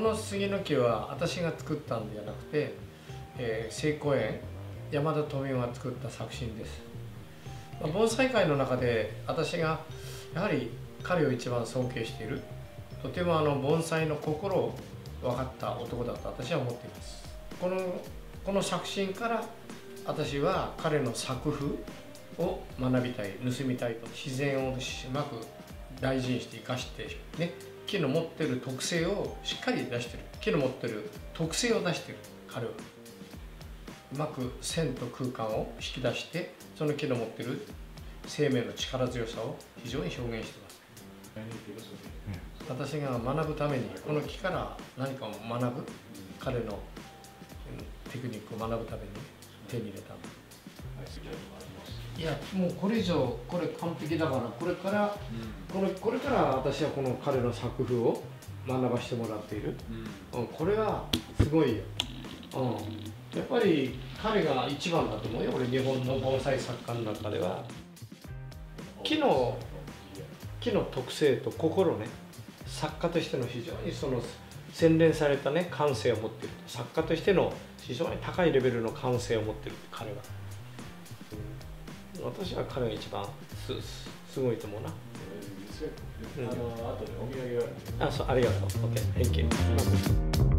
の杉の木は私が作ったんじゃなくて、聖公園山田富夫が作った作品です。盆栽界の中で私がやはり彼を一番尊敬している、とても盆栽の心を分かった男だと私は思っています。この作品から私は彼の作風を学びたい、盗みたいと、自然をうまく大事にして生かしてね、木の持ってる特性をしっかり出してる、木の持ってる特性を出してる彼はうまく線と空間を引き出して、その木の持ってる生命の力強さを非常に表現しています。私が学ぶためにこの木から何かを学ぶ、彼のテクニックを学ぶために手に入れた。いや、もうこれ以上これ完璧だから、これから私はこの彼の作風を学ばせてもらっている、これはすごいよ、やっぱり彼が一番だと思うよ。俺日本の盆栽作家の中では木の特性と心ね、作家としての非常にその洗練されたね感性を持っている、作家としての非常に高いレベルの感性を持っている彼は。私は彼が一番すごいと思うな。 後でお土産があるんで。 そう、ありがとう。OK、Thank you。